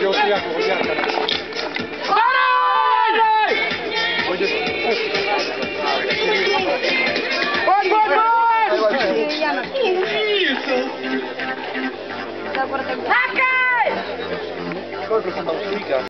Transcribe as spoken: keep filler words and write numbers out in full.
Hodně ostriáků, hodně arka. Hodně... Pojď, pojď, pojď! Takej! Kolik jsem tam stříká?